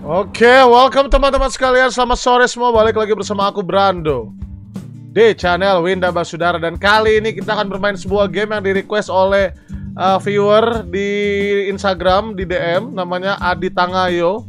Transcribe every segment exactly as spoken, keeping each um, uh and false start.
Oke, welcome teman-teman sekalian. Selamat sore semua. Balik lagi bersama aku Brando di channel Winda Basudara. Dan kali ini kita akan bermain sebuah game yang di request oleh uh, viewer di Instagram, di D M. Namanya Adi Tangayo.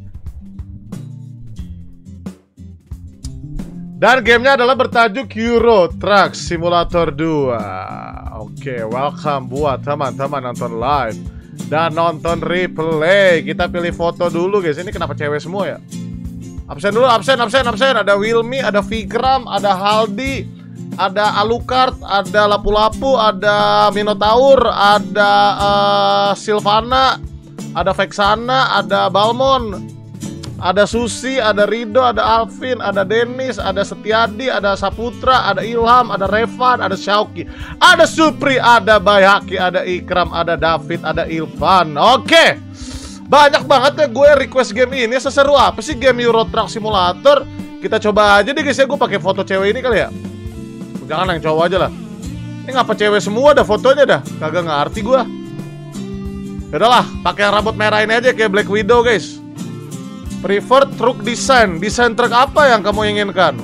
Dan gamenya adalah bertajuk Euro Truck Simulator dua. Oke, welcome buat teman-teman nonton live dan nonton replay. Kita pilih foto dulu guys. Ini kenapa cewek semua ya? Absen dulu, absen, absen, absen. Ada Wilmy, ada Vigram, ada Haldi, ada Alucard, ada Lapu-Lapu, ada Minotaur, ada uh, Silvana, ada Vexana, ada Balmon, ada Susi, ada Rido, ada Alvin, ada Dennis, ada Setiadi, ada Saputra, ada Ilham, ada Revan, ada Syauki, ada Supri, ada Bayaki, ada Ikram, ada David, ada Ilvan. Oke, banyak banget ya gue request game ini. Seseru apa sih game Euro Truck Simulator? Kita coba aja deh guys ya. Gue pakai foto cewek ini kali ya. Jangan yang cowok aja lah. Ini ngapa cewek semua ada fotonya dah? Kagak ngerti gue. Yaudahlah, pakai rambut merah ini aja kayak Black Widow guys. Preferred truck design. Desain truk apa yang kamu inginkan?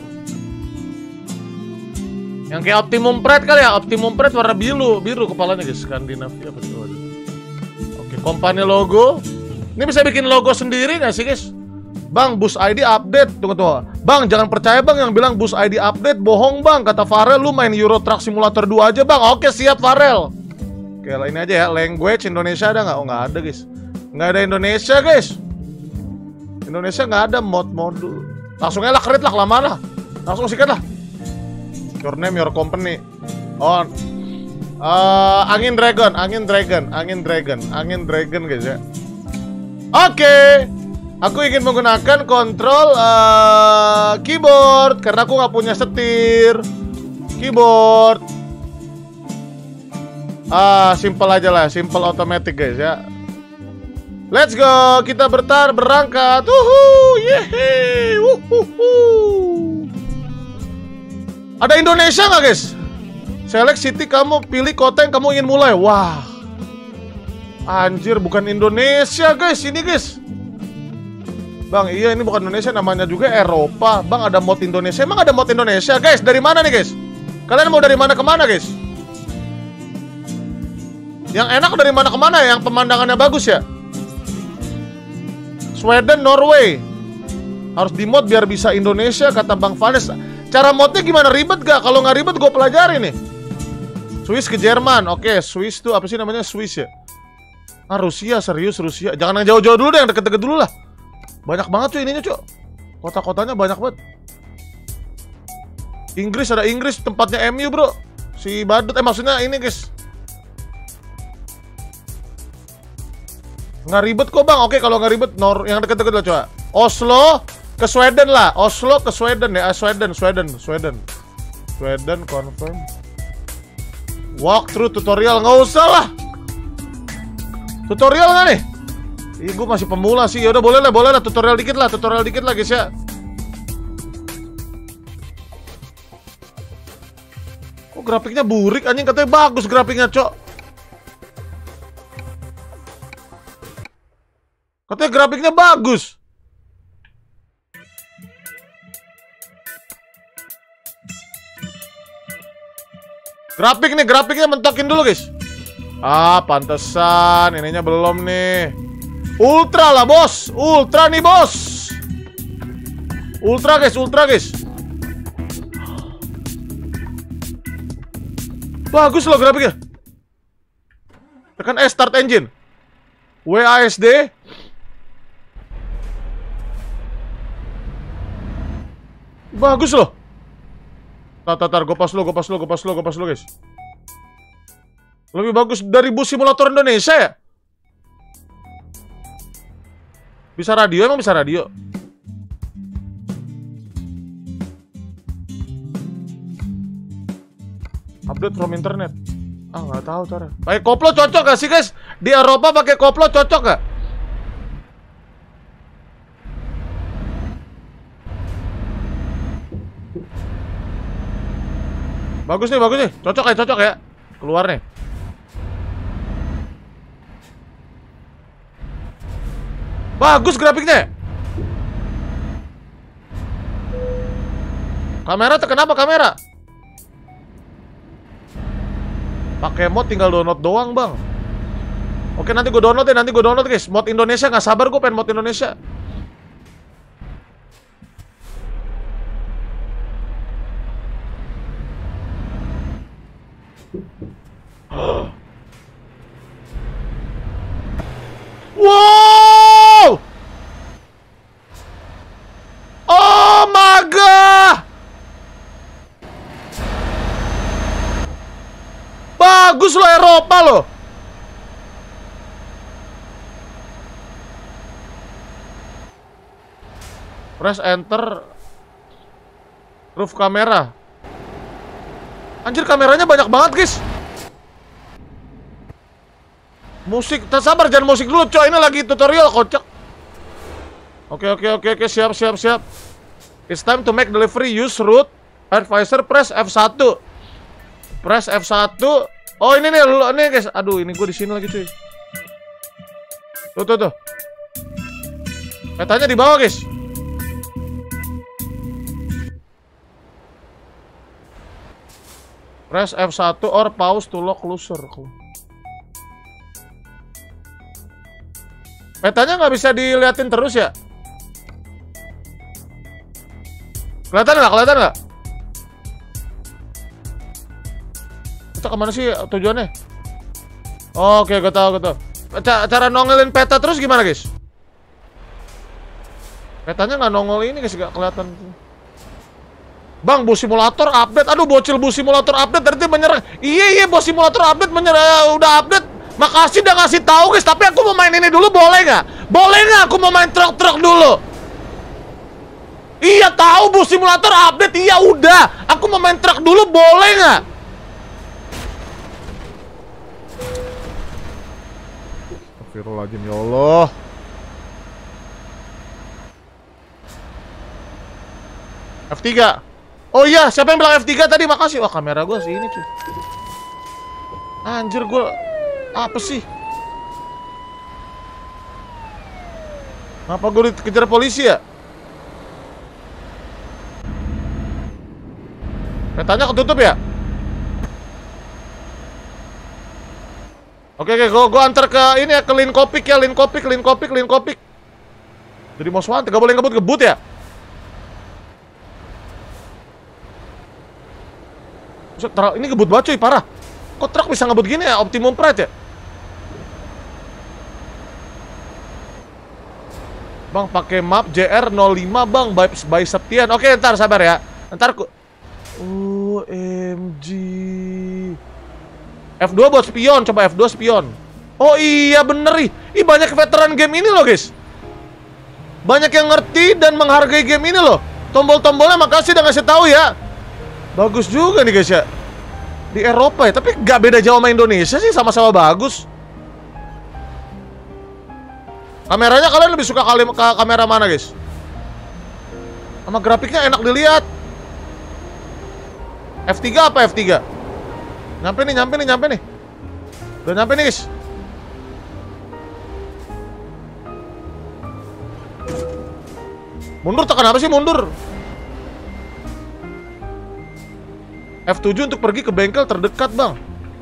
Yang kayak Optimum Pride kali ya. Optimum Pride warna biru. Biru kepalanya guys. Skandinavia apa itu? Oke, company logo. Ini bisa bikin logo sendiri gak sih guys? Bang, bus I D update. Tunggu tunggu. Bang, jangan percaya bang yang bilang bus I D update. Bohong bang. Kata Farel lu main Euro Truck Simulator dua aja bang. Oke, siap Farel. Oke, ini aja ya. Language Indonesia ada nggak? Oh nggak ada guys. Nggak ada Indonesia guys. Indonesia nggak ada mod modul. Langsung aja lah, create lah, kelamaan lah. Langsung sikat lah. Your name, your company. On. Uh, angin dragon, angin dragon, angin dragon, angin dragon guys ya. Oke, okay. Aku ingin menggunakan kontrol uh, keyboard karena aku nggak punya setir keyboard. Ah, simple aja lah, simple automatic guys ya. Let's go, kita bertar berangkat. Uhu, yehe, uhuhu. Ada Indonesia nggak guys? Select city, kamu pilih kota yang kamu ingin mulai. Wah, anjir, bukan Indonesia guys, ini guys. Bang, iya ini bukan Indonesia, namanya juga Eropa. Bang, ada mod Indonesia. Emang ada mod Indonesia guys? Dari mana nih guys? Kalian mau dari mana ke mana guys? Yang enak dari mana ke mana? Yang pemandangannya bagus ya? Sweden, Norway. Harus di mod biar bisa Indonesia, kata Bang Vanes. Cara modnya gimana? Ribet gak? Kalau nggak ribet gue pelajari nih. Swiss ke Jerman. Oke, Swiss tuh apa sih namanya? Swiss ya? Ah, Rusia, serius Rusia. Jangan yang jauh-jauh dulu deh, yang deket-deket dulu lah. Banyak banget cuy ininya cuy. Kota-kotanya banyak banget. Inggris, ada Inggris, tempatnya M U bro. Si badut, eh maksudnya ini guys. Nggak ribet kok bang. Oke, kalau nggak ribet, Nor yang deket-deket lah coba. Oslo ke Sweden lah. Oslo ke Sweden ya. Sweden, Sweden, Sweden, Sweden confirm. Walkthrough tutorial nggak usah lah. Tutorial nggak nih? Ih, gue masih pemula sih. Yaudah boleh lah, boleh lah. Tutorial dikit lah, tutorial dikit lah guys ya. Kok grafiknya burik anjing, katanya bagus grafiknya cok. Katanya grafiknya bagus. Grafik nih, grafiknya mentokin dulu guys. Ah, pantesan ininya belum nih. Ultra lah bos, ultra nih bos. Ultra guys, ultra guys. Bagus loh grafiknya. Tekan S, start engine. W A S D. Bagus loh. Tar, tar, tar, gue pas lo, gue pas lo, gue pas lo, gue pas lo guys. Lebih bagus dari bus simulator Indonesia ya? Bisa radio, emang bisa radio? Update from internet. Ah, nggak tahu cara. Pakai koplo cocok gak sih guys? Di Eropa pakai koplo cocok gak? Bagus nih, bagus nih. Cocok ya, cocok ya. Keluar nih. Bagus grafiknya. Kamera tuh kenapa kamera? Pakai mod tinggal download doang, Bang. Oke, nanti gue download ya, nanti gue download, guys. Mod Indonesia, nggak sabar gue pengen mod Indonesia. Wow! Oh my god! Bagus loh, Eropa loh. Press enter. Roof kamera. Anjir, kameranya banyak banget, guys. Musik, tak sabar, jangan musik dulu, coy. Ini lagi tutorial, kocak. Oke, oke, oke, oke, siap, siap, siap. It's time to make delivery. Use route advisor. Press F satu. Press F satu. Oh, ini nih, ini guys. Aduh, ini gue di sini lagi, cuy. Tuh, tuh, tuh. Petanya di bawah, guys. Press F satu or pause to lock closer. Petanya nggak bisa diliatin terus ya? Kelihatan nggak? Kelihatan nggak? Kita kemana sih tujuannya? Oke, gue tahu, gue tahu. Cara nongelin peta terus gimana, guys? Petanya nggak nongol ini, guys, nggak kelihatan. Bang, bus simulator update. Aduh, bocil bus simulator update ternyata menyerang. Iya, iya, bus simulator update menyerang. Udah update. Makasih udah ngasih tahu, guys. Tapi aku mau main ini dulu, boleh nggak? Boleh nggak aku mau main truk-truk dulu? Iya, tahu bus simulator update. Iya, udah. Aku mau main truk dulu, boleh nggak? Astagfirullahaladzim, ya Allah. F tiga. Oh iya, siapa yang bilang F tiga tadi? Makasih. Wah, kamera gue sih ini, cuy. Anjir, gue apa sih? Apa gue dikejar polisi ya? Petanya ketutup ya? Oke, oke, gue gue antar ke ini ya, ke Linkopik ya, Linkopik, Linkopik, Linkopik. Jadi mau swanti, gak boleh ngebut-ngebut ya? Ini ngebut banget, cuy, parah. Kok truk bisa ngebut gini ya? Optimum Pride ya? Bang, pakai map J R nol lima, Bang, by, by Septian. Oke, ntar sabar ya. Ntar ku O M G. F dua buat spion, coba F dua spion. Oh iya, bener ih. Ih, banyak veteran game ini loh, guys. Banyak yang ngerti dan menghargai game ini loh. Tombol-tombolnya makasih udah ngasih tahu ya. Bagus juga nih, guys ya. Di Eropa ya, tapi gak beda jauh sama Indonesia sih, sama-sama bagus. Kameranya kalian lebih suka kali ke kamera mana, guys? Sama grafiknya enak dilihat. F tiga apa F tiga? Nyampe nih, nyampe nih, nyampe nih. Udah nyampe nih, guys. Mundur, tekan apa sih mundur? F tujuh untuk pergi ke bengkel terdekat, Bang.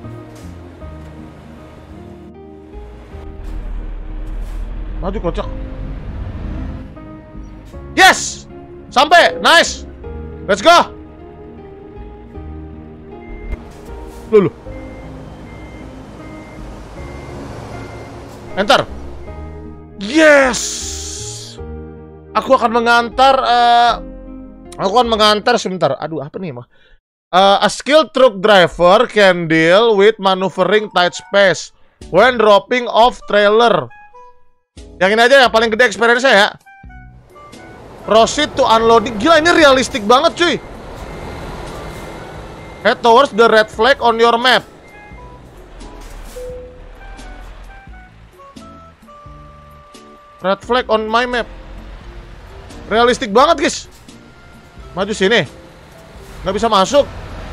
Maju, kocok. Yes! Sampai! Nice! Let's go! Loh, loh. Enter. Yes! Aku akan mengantar uh, Aku akan mengantar sebentar. Aduh, apa nih, mah? Uh, a skilled truck driver can deal with maneuvering tight space when dropping off trailer. Yang ini aja yang paling gede experience saya ya. Proceed to unloading. Gila, ini realistik banget, cuy. Head towards the red flag on your map. Red flag on my map. Realistik banget, guys. Maju sini. Nggak bisa masuk.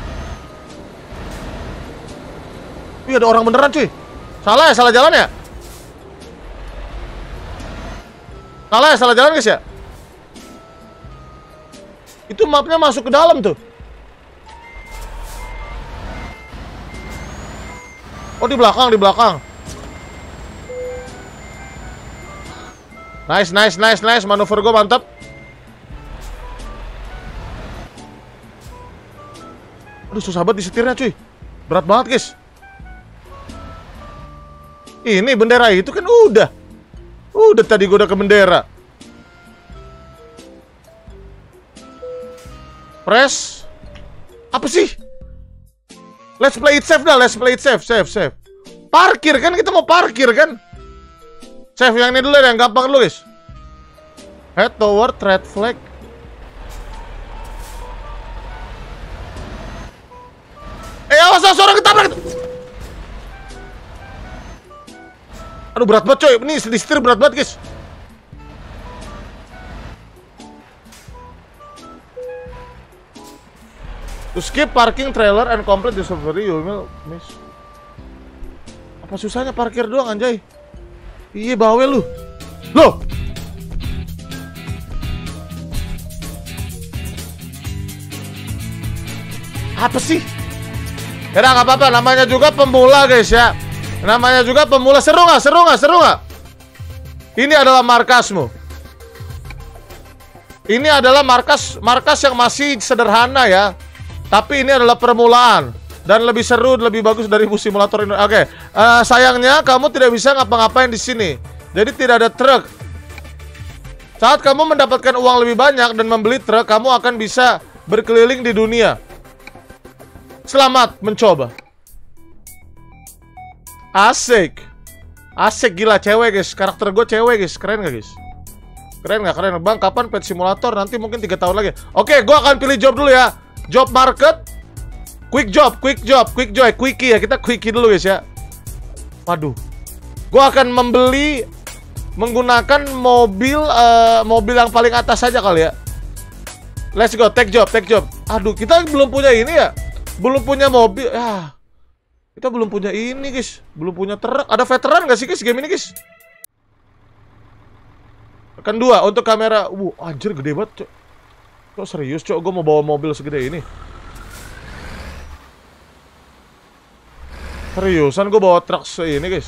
Wih, ada orang beneran, cuy. Salah ya? Salah jalan ya? Salah ya? Salah jalan, guys ya? Itu mapnya masuk ke dalam tuh. Oh, di belakang, di belakang. Nice, nice, nice, nice. Manuver gue mantap. Aduh, susah banget disetirnya, cuy. Berat banget, guys. Ini bendera itu kan udah. Udah tadi gue udah ke bendera. Press. Apa sih? Let's play it safe dah, let's play it safe, safe, safe. Parkir kan, kita mau parkir kan? Save yang ini dulu ya, yang gampang dulu guys. Head toward red flag. Eh, awas, awas, orang ketabrak. Aduh, berat banget coy, ini setir berat banget guys. To skip parking trailer and complete the delivery, you will miss. Apa susahnya parkir doang anjay? Iya, bawel lu. Loh. Apa sih? Ya udah, nggak apa-apa, namanya juga pemula guys ya. Namanya juga pemula. Seru nggak? Seru nggak? Seru nggak? Ini adalah markasmu. Ini adalah markas markas yang masih sederhana ya. Tapi ini adalah permulaan dan lebih seru, lebih bagus dari bus simulator ini. Oke, uh, sayangnya kamu tidak bisa ngapa-ngapain di sini. Jadi tidak ada truk. Saat kamu mendapatkan uang lebih banyak dan membeli truk, kamu akan bisa berkeliling di dunia. Selamat mencoba. Asik. Asik, gila, cewek guys. Karakter gue cewek guys. Keren gak guys? Keren gak? Keren. Bang, kapan pet simulator? Nanti mungkin tiga tahun lagi. Oke, gue akan pilih job dulu ya. Job market. Quick job, quick job, quick joy, quickie ya. Kita quickie dulu guys ya. Waduh. Gue akan membeli menggunakan mobil uh, mobil yang paling atas saja kali ya. Let's go, take job, take job. Aduh, kita belum punya ini ya. Belum punya mobil. Ah. Kita belum punya ini guys. Belum punya truk. Ada veteran gak sih guys game ini guys? Kan dua untuk kamera. Wuh, anjir gede banget cok. Kok serius cok, gue mau bawa mobil segede ini. Seriusan gue bawa truk ini guys.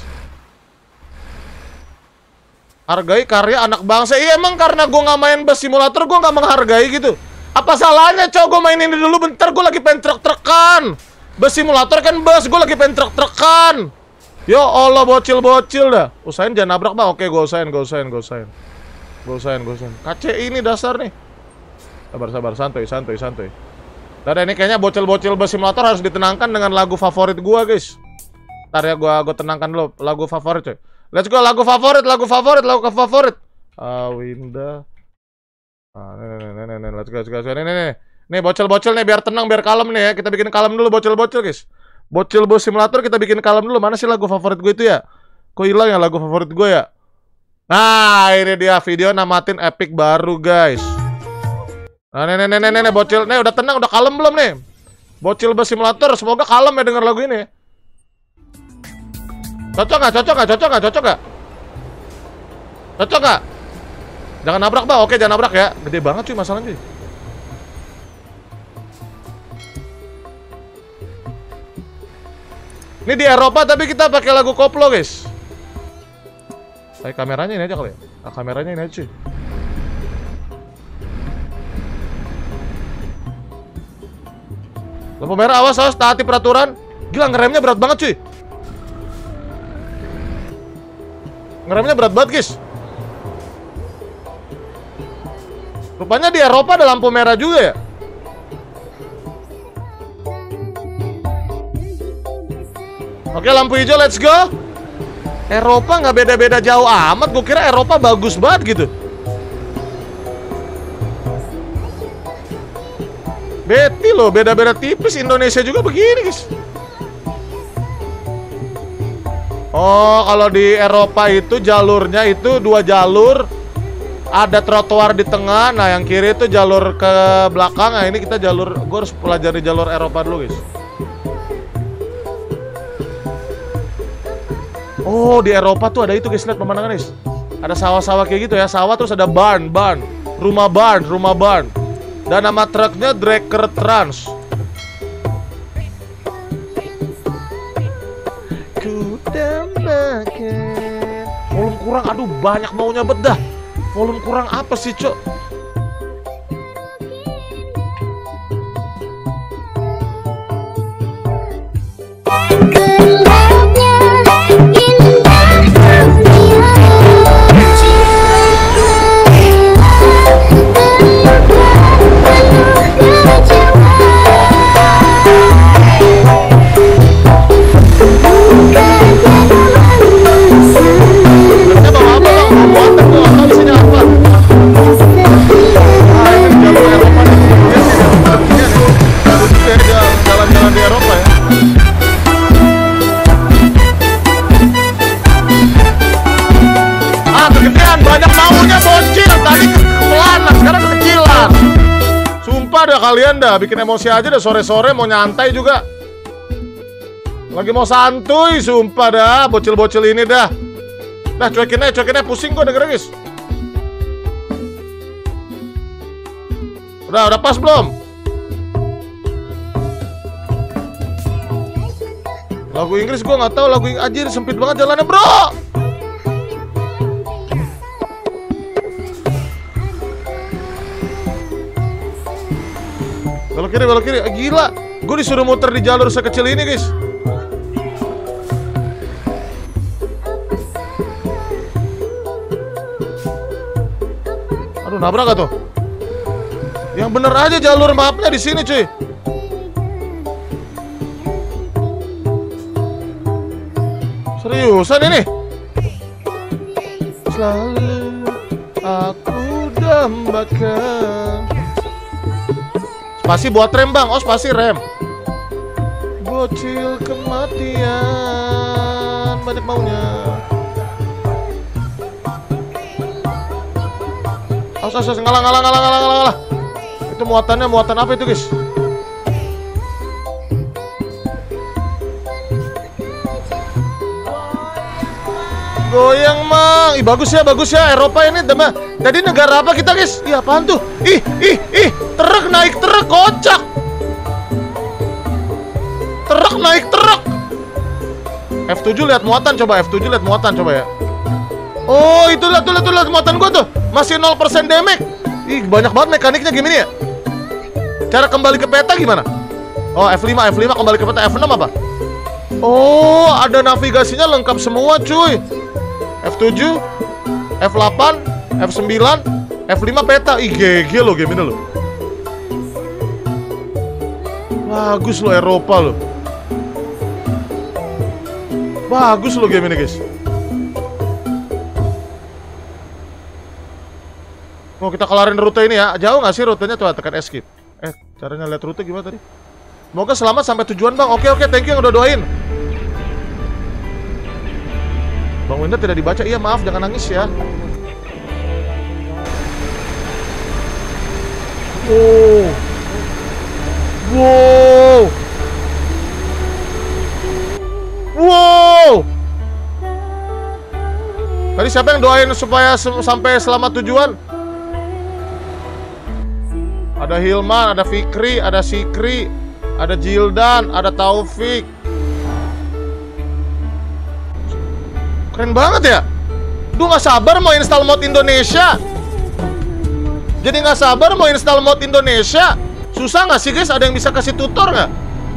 Hargai karya anak bangsa. Iya emang karena gue gak main bus simulator, gue gak menghargai gitu. Apa salahnya cok, gue main ini dulu bentar. Gue lagi pengen truk-trukan. Bus simulator kan bus, gue lagi pengen truk-trukan. Ya Allah, bocil-bocil dah. Usahain jangan nabrak bang. Oke, gue usahain, gue usahain, gue usahain. Gue usahain, gue usahain. K C ini dasar nih. Sabar, sabar, santuy, santuy, santuy. Dan ini kayaknya bocil-bocil bus simulator harus ditenangkan dengan lagu favorit gua, guys. Ntar ya, gua gua tenangkan dulu lagu favorit, coy. Let's go, lagu favorit, lagu favorit, lagu favorit. Ah, Winda. Ah, nih, nih, nih, nih, let's go, let's go, let's go. Nih, nih, nih. Nih, bocil-bocil nih, biar tenang, biar kalem nih ya. Kita bikin kalem dulu, bocil-bocil, guys. Bocil bus simulator kita bikin kalem dulu. Mana sih lagu favorit gue itu ya? Kok hilang ya lagu favorit gue ya? Nah, ini dia video namatin epic baru, guys. Nah, nih, nih, nih, nih, nih, bocil. Nih, udah tenang, udah kalem belum nih? Bocil bus simulator, semoga kalem ya denger lagu ini. Cocok gak? Cocok gak? Cocok gak? Cocok gak? Cocok gak? Jangan nabrak, bang. Oke, jangan nabrak ya. Gede banget cuy masalahnya cuy. Ini di Eropa tapi kita pakai lagu koplo, guys. Kayak kameranya ini aja kali ya. Nah, kameranya ini aja cuy. Lampu merah, awas, awas, taati peraturan. Gila, ngeremnya berat banget cuy. Ngeremnya berat banget, guys. Rupanya di Eropa ada lampu merah juga ya. Oke, lampu hijau, let's go. Eropa nggak beda-beda jauh amat. Gue kira Eropa bagus banget gitu. Beti loh, beda-beda tipis. Indonesia juga begini, guys. Oh, kalau di Eropa itu jalurnya itu dua jalur. Ada trotoar di tengah. Nah, yang kiri itu jalur ke belakang. Nah, ini kita jalur. Gue harus pelajari jalur Eropa dulu, guys. Oh, di Eropa tuh ada itu, guys. Lihat pemandangan, guys. Ada sawah-sawah kayak gitu ya. Sawah terus ada barn, barn. Rumah barn, rumah barn. Dan nama truknya Dragker Trans. Ku dambakan. Volume kurang, aduh banyak maunya bedah. Volume kurang apa sih, Cok? Kalian dah bikin emosi aja dah, sore-sore mau nyantai juga. Lagi mau santuy, sumpah dah, bocil-bocil ini dah. Dah cuekin aja, cuekin aja, pusing gua dengerin guys. Udah, udah pas belum? Lagu Inggris gua nggak tahu, lagu Inggris anjir sempit banget jalannya, bro. Belok kiri, belok kiri. Gila, gue disuruh muter di jalur sekecil ini, guys. Aduh, nabrak gak tuh? Yang bener aja jalur mapnya di sini, cuy. Seriusan ini? Selalu aku dambakan. Spasi buat rem bang, oh spasi rem. Bocil kematian, banyak maunya. Awas, awas, ngalah, ngalah, ngalah, ngalah, ngalah. Itu muatannya, muatan apa itu guys? Goyang mang, ih bagus ya, bagus ya, Eropa ini demah. Jadi negara apa kita guys? Ih apaan tuh? Ih, ih, ih, truk naik truk, kocak. Truk naik truk. F tujuh lihat muatan coba, F tujuh lihat muatan coba ya. Oh itu lihat tuh, lihat tuh, lihat muatan gua tuh, masih nol persen damage. Ih banyak banget mekaniknya gimana ya? Cara kembali ke peta gimana? Oh F lima, F lima kembali ke peta, F enam apa? Oh ada navigasinya lengkap semua cuy. F tujuh, F delapan, F sembilan, F lima peta. Ih G G lo game ini lo. Bagus lo Eropa lo. Bagus lo game ini guys. Mau kita kelarin rute ini ya. Jauh gak sih rutenya? Coba tekan escape. Eh caranya lihat rute gimana tadi? Semoga selamat sampai tujuan bang. Oke oke thank you yang udah doain. Bang Winda tidak dibaca. Iya maaf, jangan nangis ya. Wow. Wow. Wow. Tadi siapa yang doain supaya sampai selamat tujuan? Ada Hilman, ada Fikri, ada Sikri, ada Jildan, ada Taufik. Keren banget ya. Duh gak sabar mau install mod Indonesia. Jadi gak sabar mau install mod Indonesia. Susah gak sih guys? Ada yang bisa kasih tutor gak?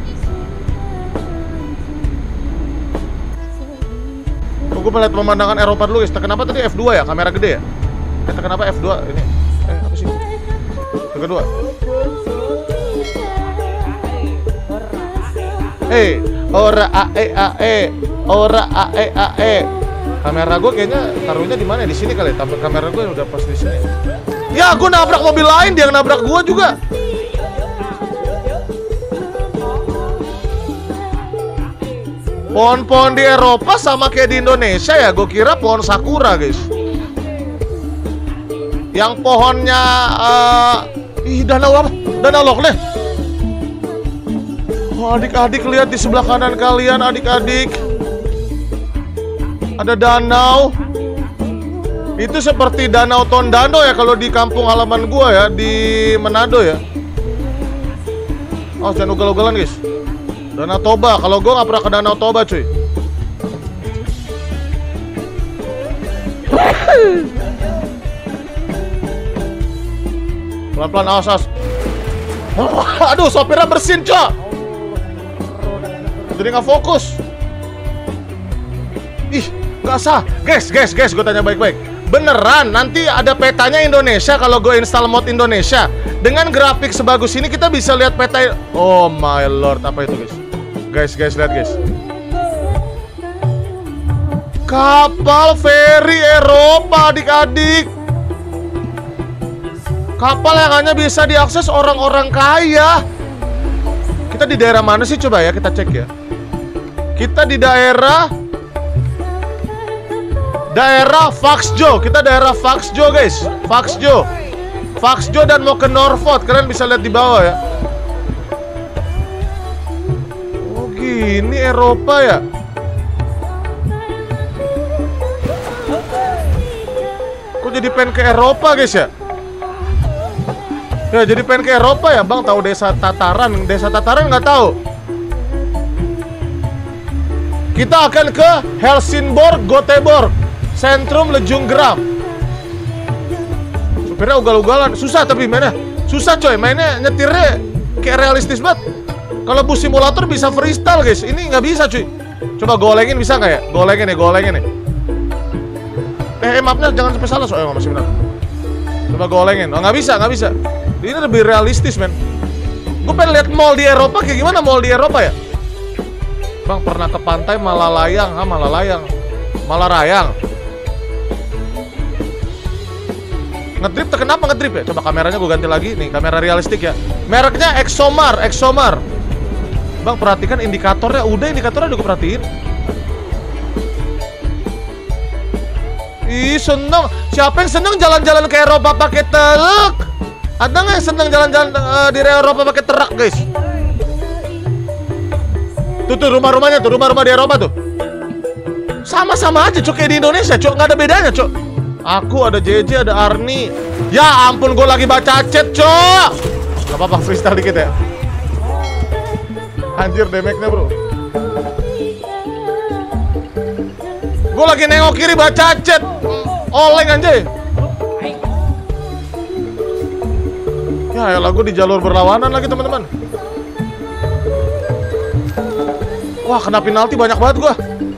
Oh, gue melihat pemandangan Eropa dulu guys. Tekan apa tadi? F dua ya? Kamera gede ya? Eh, tekan apa? F dua ini. Eh apa sih? Yang kedua. Eh, ora a e a e, ora a e a e. Kamera gue kayaknya taruhnya di mana? Di sini kali. Tampil kamera gue udah pas di sini. Ya, gue nabrak mobil lain, dia yang nabrak gue juga. Pohon-pohon di Eropa sama kayak di Indonesia ya. Gue kira pohon sakura guys. Yang pohonnya uh, ih danau apa? Danau Loch Ness. Oh, adik-adik lihat di sebelah kanan kalian adik-adik. Ada danau. Itu seperti danau Tondano ya kalau di kampung halaman gua ya di Manado ya. Oh, jangan ugal-ugalan guys. Danau Toba, kalau gue nggak pernah ke Danau Toba cuy. Pelan-pelan, awas, awas. Aduh, sopirnya bersin cok. Jadi nggak fokus. Ih, nggak sah. Guys, guys, guys, gue tanya baik-baik. Beneran nanti ada petanya Indonesia kalau gue install mod Indonesia. Dengan grafik sebagus ini kita bisa lihat peta. Oh my lord, apa itu guys? Guys, guys, lihat guys. Kapal feri Eropa adik-adik. Kapal yang hanya bisa diakses orang-orang kaya. Kita di daerah mana sih? Coba ya kita cek ya. Kita di daerah Daerah Vaxjo. Kita daerah Vaxjo guys. Vaxjo Vaxjo dan mau ke Norfolk. Kalian bisa lihat di bawah ya. Oh gini Eropa ya. Kok jadi pengen ke Eropa guys ya? Ya jadi pengen ke Eropa ya bang. Tahu desa Tataran? Desa Tataran nggak tahu. Kita akan ke Helsingborg, Göteborg, Sentrum Lejunggraf. Supirnya ugal-ugalan. Susah tapi mainnya. Susah coy, mainnya nyetirnya kayak realistis banget. Kalau bus simulator bisa freestyle guys. Ini nggak bisa cuy. Coba golengin bisa nggak ya? Golengin ya, golengin ya. Eh, eh maafnya jangan sampai salah soalnya masih benar. Coba golengin. Oh nggak bisa, nggak bisa. Ini lebih realistis men. Gue pengen lihat mall di Eropa kayak gimana mall di Eropa ya. Bang pernah ke pantai Malalayang, ah Malalayang, Malarayang. Ngedrip tuh kenapa ngedrip ya? Coba kameranya gue ganti lagi nih, kamera realistik ya. Mereknya Exomar, Exomar. Bang perhatikan indikatornya, udah indikatornya udah gue perhatiin. Ih seneng, siapa yang seneng jalan-jalan ke Eropa pakai truk? Ada nggak yang seneng jalan-jalan uh, di Eropa pakai truk guys? Tuh tuh rumah-rumahnya tuh, rumah-rumah di Eropa tuh. Sama-sama aja cok kayak di Indonesia cok, nggak ada bedanya cok. Aku ada J J, ada Arni. Ya ampun gue lagi baca chat cok. Gak apa-apa freestyle dikit ya. Anjir damage-nya bro. Gue lagi nengok kiri baca chat. Oleng anjay. Ya elah gue di jalur berlawanan lagi teman-teman. Wah kena penalti banyak banget gua.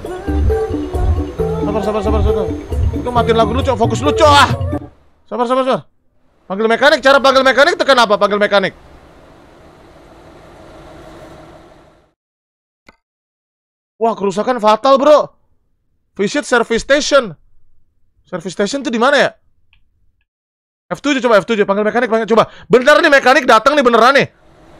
Sabar sabar sabar sabar. Itu matiin lagu lu cok, fokus lu cok ah. Sabar sabar sabar. Panggil mekanik, cara panggil mekanik tekan apa? Panggil mekanik. Wah kerusakan fatal bro. Visit service station. Service station tuh di mana ya? F tujuh coba F tujuh panggil mekanik, panggil coba. Bener nih mekanik datang nih beneran nih.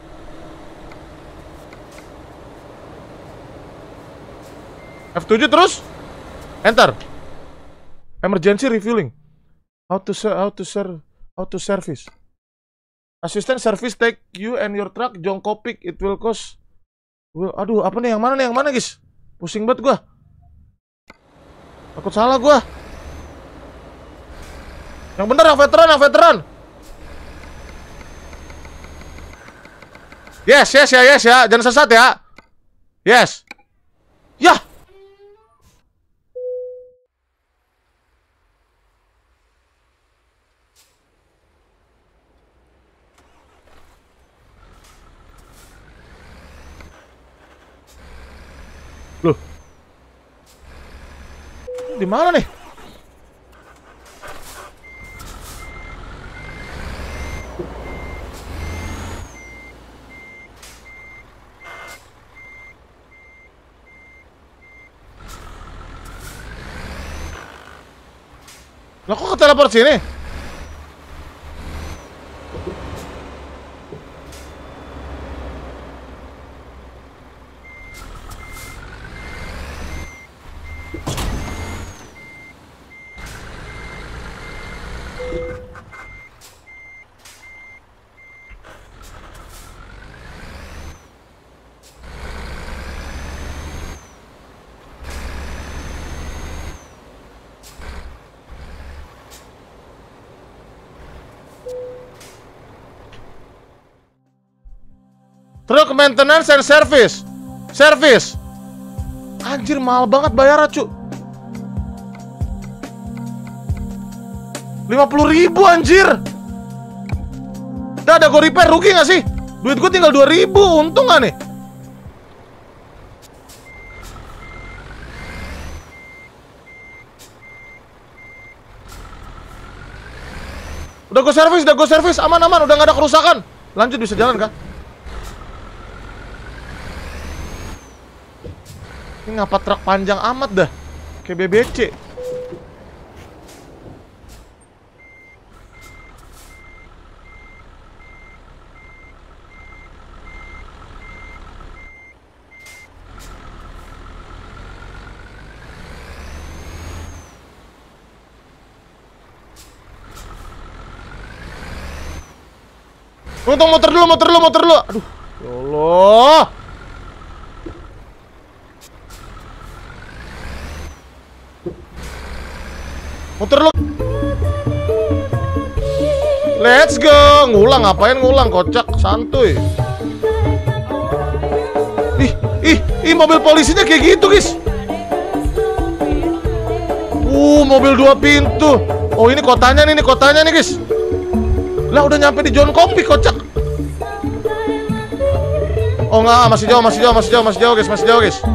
F tujuh terus enter. Emergency refueling. How to ser how to ser how to service. Assistant service take you and your truck Jongkopik. It will cost. Will, aduh apa nih yang mana nih yang mana guys? Pusing banget gua. Takut salah gua. Yang bener yang veteran, yang veteran. Yes, yes ya, yes ya. Jangan sesat ya. Yes. Yah. Loh. Di mana nih? Lah kok ke teleport sini? Truk maintenance and service. Service. Anjir, mahal banget bayarnya, cu. lima puluh ribu anjir. Udah ada gue repair, rugi gak sih? Duit gue tinggal dua ribu, untung gak nih? Udah gue servis, udah gue servis, aman-aman, udah gak ada kerusakan. Lanjut, bisa jalan kah? Ini ngapa truk panjang amat dah? Kayak B B C. Untung muter dulu, muter dulu, muter dulu. Aduh, ya Allah. Muter dulu. Let's go. Ngulang, ngapain ngulang, kocak, santuy. Ih, ih, ih, mobil polisinya kayak gitu, guys. Uh, mobil dua pintu. Oh, ini kotanya nih, ini kotanya nih, guys. Lah, udah nyampe di John Kopi, kocak. Oh enggak, masih jauh, masih jauh, masih jauh, masih jauh, guys, masih jauh, guys.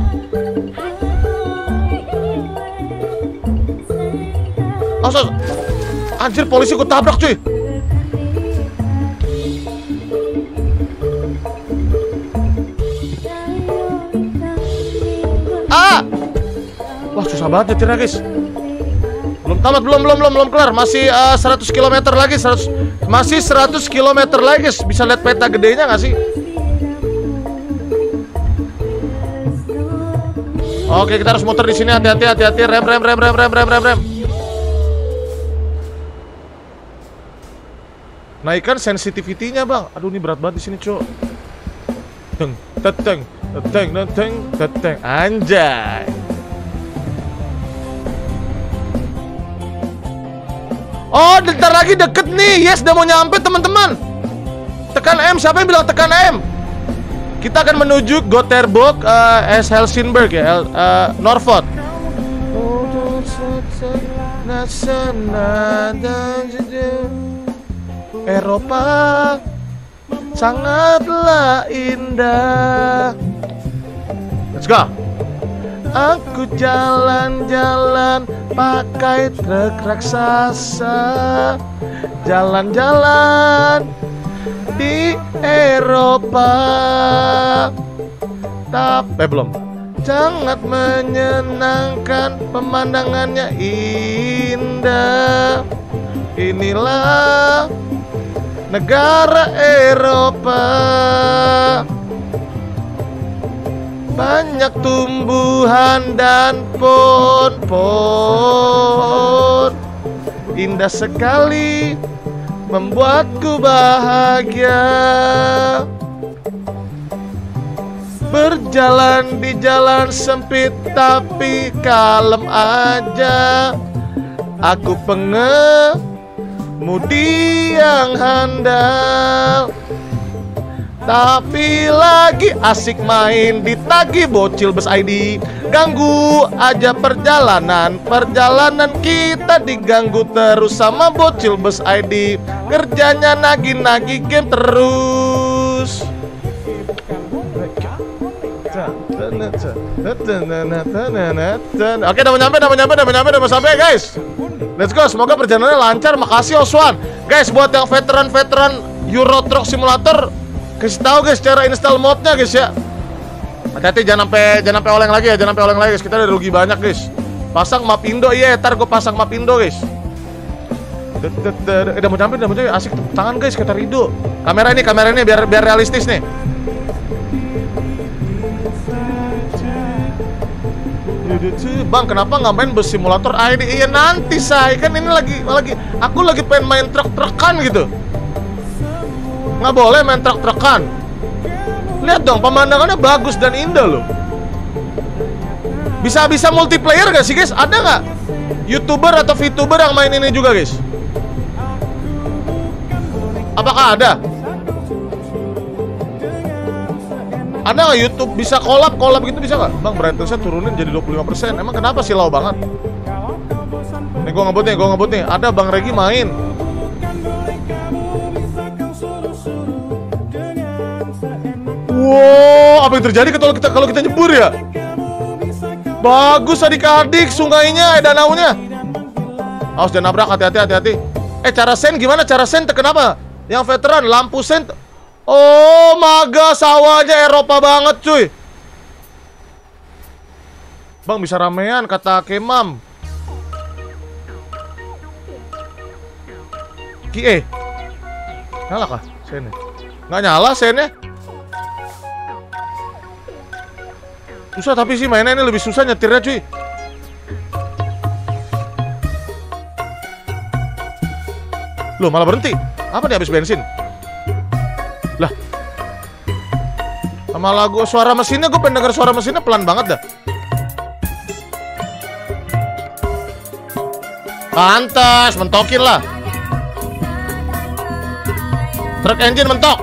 Awas, anjir, polisi gue tabrak, cuy. Ah! Wah, susah banget nyetirnya, guys. Belum tamat, belum, belum, belum, belum kelar. Masih uh, seratus kilometer lagi, seratus, masih seratus kilometer lagi, guys. Bisa lihat peta gedenya nggak sih? Oke, kita harus muter di sini. Hati-hati, hati-hati. Rem, rem, rem, rem, rem, rem, rem, rem. Naikkan sensitivity-nya, bang. Aduh, ini berat banget di sini, cok. Teng, teteng, teteng, teteng, teteng. Anjay. Oh, bentar lagi deket nih. Yes, udah mau nyampe, teman-teman. Tekan M. Siapa yang bilang tekan M? Kita akan menuju Gothenburg, uh, S. Helsingborg ya, uh, Norfolk. Eropa sangatlah indah. Let's go. Aku jalan-jalan pakai truk raksasa, jalan-jalan di Eropa. Tapi eh, belum. Sangat menyenangkan, pemandangannya indah. Inilah negara Eropa. Banyak tumbuhan dan pohon-pohon. Indah sekali, membuatku bahagia. Berjalan di jalan sempit tapi kalem aja. Aku pengemudi yang handal, tapi lagi asik main ditagih bocil bus I D. Ganggu aja perjalanan, perjalanan kita diganggu terus sama bocil bus I D. Kerjanya nagih-nagih game terus. Oke, udah mau nyampe, udah mau nyampe, udah mau nyampe, udah mau sampai, guys. Let's go, semoga perjalanannya lancar. Makasih Oswan. Guys, buat yang veteran-veteran Euro Truck Simulator, kasih tahu guys cara install modnya guys ya. Hati-hati, jangan sampai jangan sampai oleng lagi ya, jangan sampai oleng lagi guys. Kita udah rugi banyak guys. Pasang map Indo, iya, ntar gue pasang map Indo guys. Udah mau nyampe, udah mau nyampe. Asik tepuk tangan guys, kata Rido. Kamera ini, kamera ini biar biar realistis nih. Bang, kenapa nggak main bus simulator I D? Iya nanti say, kan ini lagi lagi aku lagi pengen main truk-trukan gitu. Nggak boleh main truk-trukan. Lihat dong, pemandangannya bagus dan indah loh. Bisa-bisa multiplayer gak sih guys? Ada nggak YouTuber atau VTuber yang main ini juga guys? Apakah ada? Ada nggak YouTube bisa collab, collab gitu bisa nggak? Bang, brightness-nya turunin jadi dua puluh lima persen. Emang kenapa silau banget? Nih gue ngebut nih, gue ngebut nih. Ada Bang Regi main. Wow, apa yang terjadi kalau kita kalau kita nyebur ya? Bagus adik-adik, sungainya, eh, danaunya. Awas jangan nabrak, hati-hati, hati-hati. Eh, cara sen gimana? Cara sen kenapa? Yang veteran, lampu sen. Oh, maga, sawahnya Eropa banget, cuy. Bang, bisa ramean, kata Kemam. Ki, eh nyala kah sennya? Nggak nyala sennya. Susah tapi sih mainnya ini lebih susah nyetirnya, cuy. Loh, malah berhenti. Apa nih, habis bensin? Lah, sama lagu suara mesinnya, gue pengen denger suara mesinnya pelan banget dah. Pantes, mentokin lah. Truk engine mentok.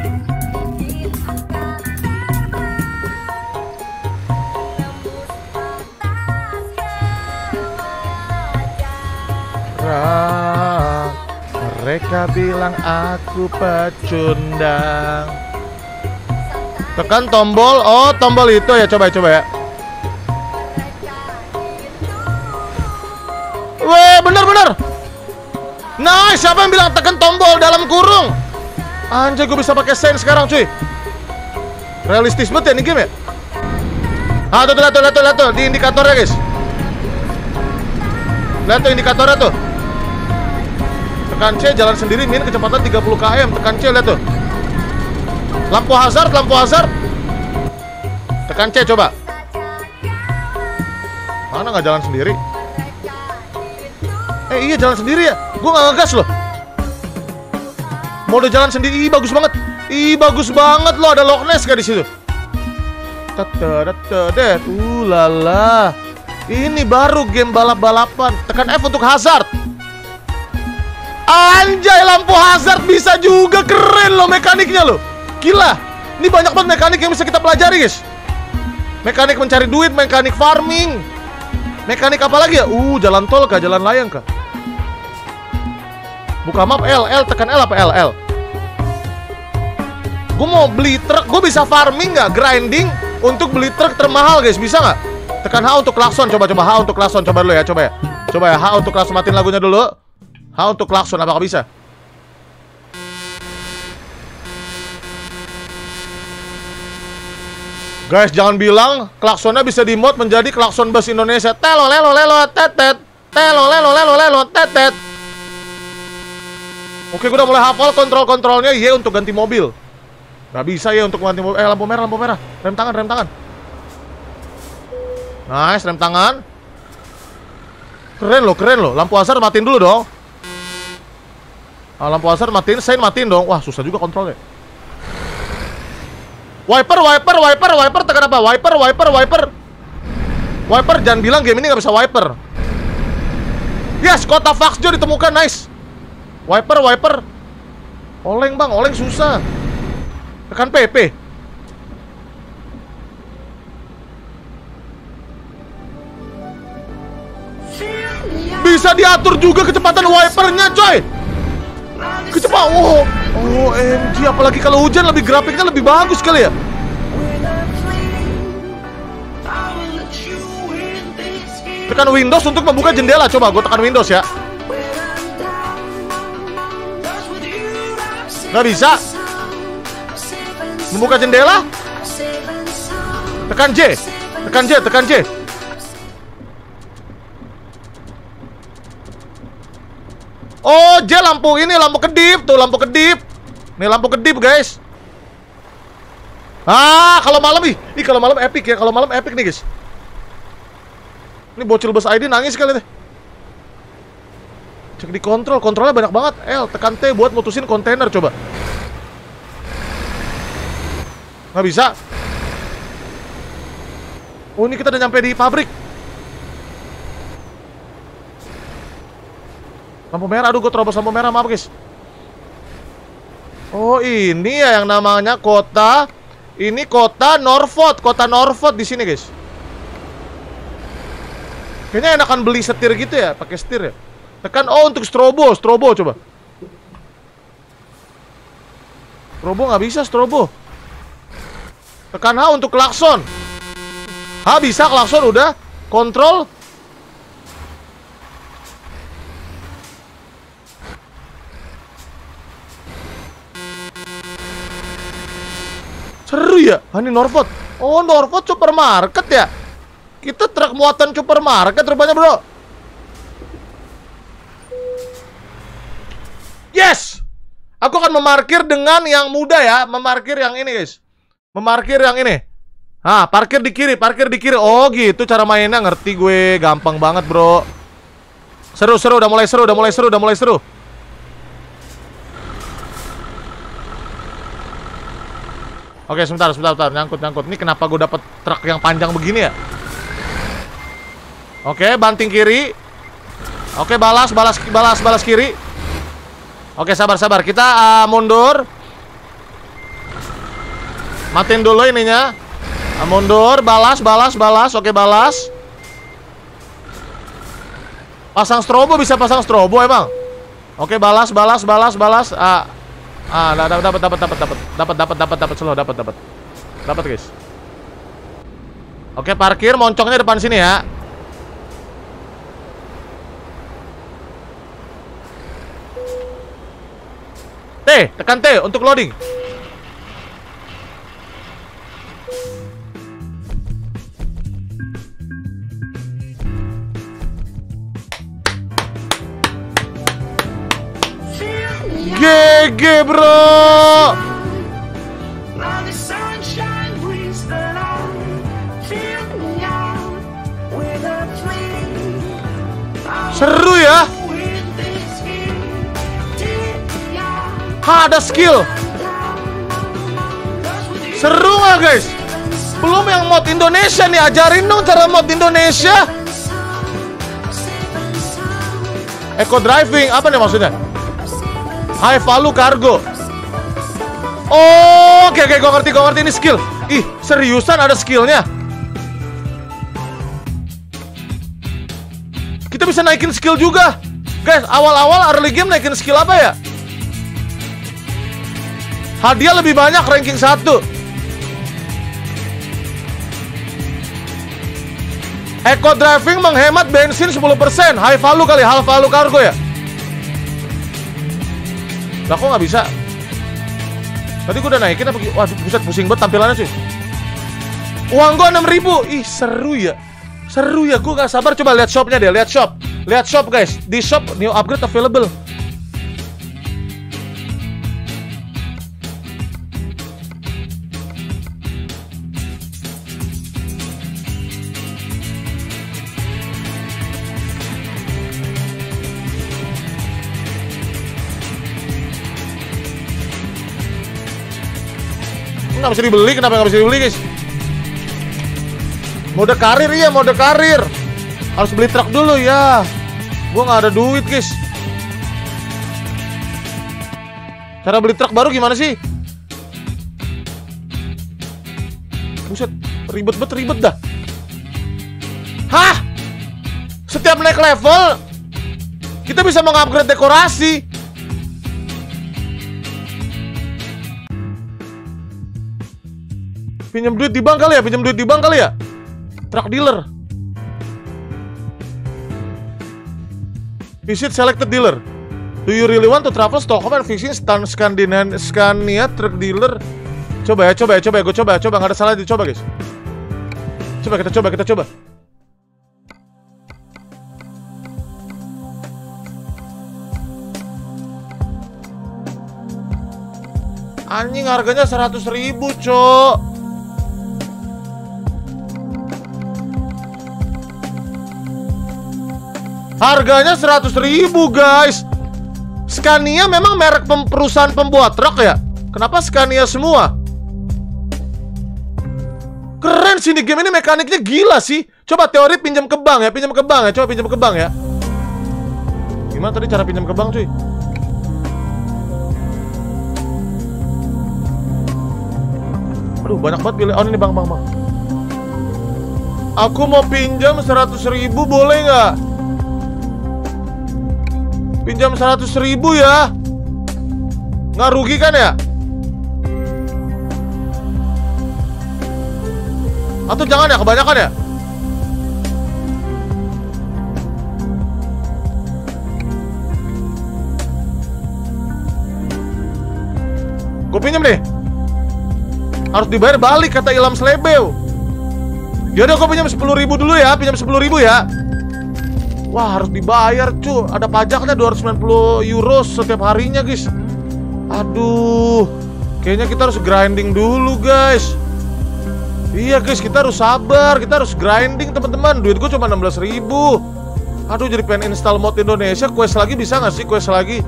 Mereka bilang aku pecundang. Tekan tombol. Oh, tombol itu ya, coba coba ya. Weh, bener-bener. Nah, siapa yang bilang tekan tombol dalam kurung? Anjay, gue bisa pakai sen sekarang, cuy. Realistis banget ya ini game ya. Ah, tuh, tuh, lihat tuh, lihat tuh, lihat tuh, di indikatornya, guys. Lihat tuh indikatornya tuh. Tekan C, jalan sendiri, min kecepatan tiga puluh kilometer. Tekan C, lihat tuh. Lampu hazard, lampu hazard. Tekan C, coba. Mana nggak jalan sendiri? Eh, iya jalan sendiri ya. Gue nggak ngegas loh. Mode jalan sendiri, ih bagus banget. Ih bagus banget loh, ada Loch Ness gak di situ? Tetetetet, uh lala. Ini baru game balap-balapan. Tekan F untuk hazard. Anjay, lampu hazard bisa juga, keren loh mekaniknya loh. Gila, ini banyak banget mekanik yang bisa kita pelajari, guys. Mekanik mencari duit, mekanik farming. Mekanik apa lagi ya? Uh, jalan tol kah, jalan layang kah? Buka map L, L, tekan L apa L, L. Gue mau beli truk, gue bisa farming nggak? Grinding untuk beli truk termahal, guys, bisa nggak? Tekan H untuk klakson, coba-coba H untuk klakson, coba dulu ya, coba ya. Coba ya, H untuk klakson, matiin lagunya dulu. H untuk klakson, apakah bisa? Guys, jangan bilang klaksonnya bisa di mod menjadi klakson bus Indonesia. Telo lelo lelo tetet. Telo lelo lelo lelo tetet. Oke, gue udah mulai hafal kontrol-kontrolnya. Y untuk ganti mobil. Gak bisa ya untuk ganti mobil. Eh, lampu merah, lampu merah. Rem tangan, rem tangan. Nice, rem tangan. Keren loh, keren loh. Lampu hazard matiin dulu dong. Ah, lampu hazard matiin, sein matiin dong. Wah, susah juga kontrolnya. Wiper, wiper, wiper, wiper, tekan apa? Wiper, wiper, wiper. Wiper, jangan bilang game ini gak bisa wiper. Yes, kota Vaxjo ditemukan, nice. Wiper, wiper. Oleng bang, oleng susah. Tekan P, P. Bisa diatur juga kecepatan wipernya, coy. Kecepatan, oh, oh, O M G, apalagi kalau hujan lebih grafiknya lebih bagus kali ya. Tekan Windows untuk membuka jendela, coba gue tekan Windows ya. Nggak bisa. Membuka jendela. Tekan J, tekan J, tekan J. Oh, J lampu ini, lampu kedip tuh, lampu kedip. Nih lampu kedip, guys. Ah, kalau malam ih, ih kalau malam epic ya, kalau malam epic nih, guys. Ini bocil bus I D nangis kali deh. Cek di kontrol, kontrolnya banyak banget. L, tekan T buat mutusin kontainer, coba. Nggak bisa. Oh, ini kita udah nyampe di pabrik. Lampu merah, aduh gue terobos lampu merah, maaf guys. Oh ini ya yang namanya kota Ini kota Norfolk, kota Norfolk di sini, guys. Kayaknya enakan beli setir gitu ya, pakai setir ya. Tekan O untuk strobo, strobo coba. Strobo nggak bisa, strobo. Tekan H untuk klakson. H bisa klakson udah. Kontrol. Seru ya? Ah, ini Norfolk. Oh, Norfolk supermarket ya? Kita truk muatan supermarket rupanya, bro. Yes! Aku akan memarkir dengan yang mudah ya. Memarkir yang ini, guys. Memarkir yang ini. Ah, parkir di kiri, parkir di kiri. Oh, gitu cara mainnya. Ngerti gue. Gampang banget, bro. Seru, seru. Udah mulai seru, udah mulai seru, udah mulai seru. Oke, sebentar, sebentar, sebentar. Nyangkut, nyangkut. Ini kenapa gue dapet truk yang panjang begini ya? Oke, banting kiri. Oke, balas, balas, balas, balas kiri. Oke, sabar, sabar. Kita uh, mundur. Matiin dulu ininya. Uh, mundur, balas, balas, balas. Oke, balas. Pasang strobo, bisa pasang strobo emang. Oke, balas, balas, balas, balas. Ah, ah, dapat, dapat, dapat, dapat, dapat, dapat, dapat, dapat, dapat, slow, dapat, dapat, dapat, guys. Oke, parkir, moncongnya depan sini ya. T, tekan T untuk loading. G G, bro. Seru ya. Ha, ada skill. Seru nggak, guys? Belum yang mod Indonesia nih. Ajarin dong cara mod Indonesia. Eco driving, apa nih maksudnya? High value cargo. Oh, oke, oke, gue ngerti, gue ngerti. Ini skill. Ih, seriusan ada skillnya. Kita bisa naikin skill juga. Guys, awal-awal early game naikin skill apa ya? Hadiah lebih banyak, ranking satu. Eco driving menghemat bensin sepuluh persen. High value kali, high value cargo ya. Lah kok nggak bisa? Tadi gue udah naikin apa? Waduh, buset, pusing banget tampilannya cuy. Uang gue enam ribu. Ih, seru ya. Seru ya, gue gak sabar. Coba lihat shopnya deh, lihat shop. Lihat shop, guys. Di shop, new upgrade available. Nggak bisa dibeli, kenapa nggak bisa dibeli, guys? Mode karir, iya, mode karir. Harus beli truk dulu, ya. Gua nggak ada duit, guys. Cara beli truk baru gimana sih? Buset, ribet banget, ribet dah. Hah? Setiap naik level, kita bisa mengupgrade dekorasi. Pinjam duit di bank kali ya, pinjam duit di bank kali ya. Truck dealer. Visit selected dealer. Do you really want to travel Stockholm and visit Stan Scandinavian Scania truck dealer? Coba ya, coba ya, coba ya, gue coba, coba, nggak ada salah, dicoba guys. Coba kita coba, kita coba. Anjing, harganya seratus ribu, cok. Harganya seratus ribu, guys. Scania memang merek pem perusahaan pembuat truk ya? Kenapa Scania semua? Keren sih, di game ini mekaniknya gila sih. Coba teori pinjam ke bank ya, pinjam ke bank ya. Coba pinjam ke bank ya. Gimana tadi cara pinjam ke bank, cuy? Aduh, banyak banget pilih. Oh, ini bang, bang, bang. Aku mau pinjam seratus ribu, boleh nggak? Pinjam seratus ribu ya. Nggak rugi kan ya? Atau jangan ya, kebanyakan ya? Gue pinjam deh. Harus dibayar balik kata Ilham Slebeu. Yaudah gue pinjam sepuluh ribu dulu ya. Pinjam sepuluh ribu ya. Wah, harus dibayar cu. Ada pajaknya dua ratus sembilan puluh euro setiap harinya guys. Aduh, kayaknya kita harus grinding dulu guys. Iya guys, kita harus sabar. Kita harus grinding teman-teman. Duit gue cuma enam belas ribu. Aduh, jadi pengen install mod Indonesia. Quest lagi bisa gak sih? Quest lagi.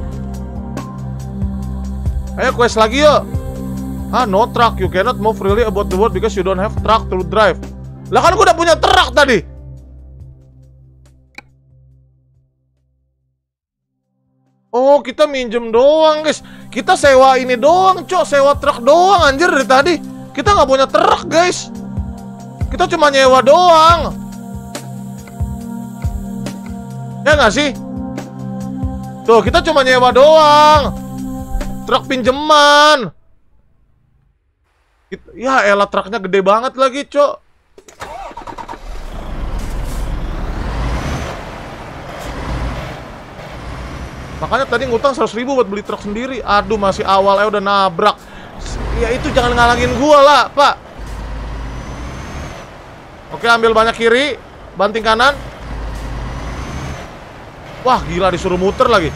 Ayo quest lagi yuk. Ah, no truck. You cannot move freely about the world because you don't have truck to drive. Lah kan gue udah punya truk tadi. Oh, kita minjem doang guys. Kita sewa ini doang, cok. Sewa truk doang anjir dari tadi. Kita nggak punya truk guys. Kita cuma nyewa doang. Ya nggak sih? Tuh, kita cuma nyewa doang. Truk pinjeman. Ya elah, truknya gede banget lagi, cok. Makanya tadi ngutang seratus ribu buat beli truk sendiri. Aduh, masih awal ya udah nabrak. Ya itu jangan ngalangin gua lah, Pak. Oke, ambil banyak kiri, banting kanan. Wah, gila disuruh muter lagi.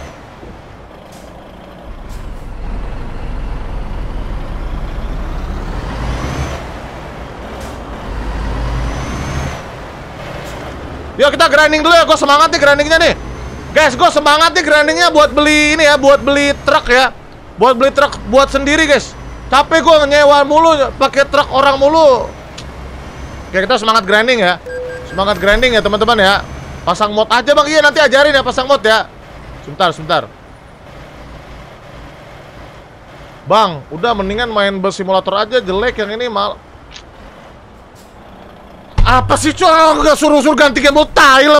Yuk kita grinding dulu ya, gue semangat nih grindingnya nih. Guys, gue semangat nih grindingnya buat beli ini ya, buat beli truk ya. Buat beli truk buat sendiri guys. Capek gue nyewa mulu, pakai truk orang mulu. Oke, kita semangat grinding ya. Semangat grinding ya teman-teman ya. Pasang mod aja bang, iya nanti ajarin ya pasang mod ya. Sebentar, sebentar. Bang, udah mendingan main bus simulator aja, jelek yang ini mal. Apa sih cuy, nggak suruh-suruh ganti game tai lah.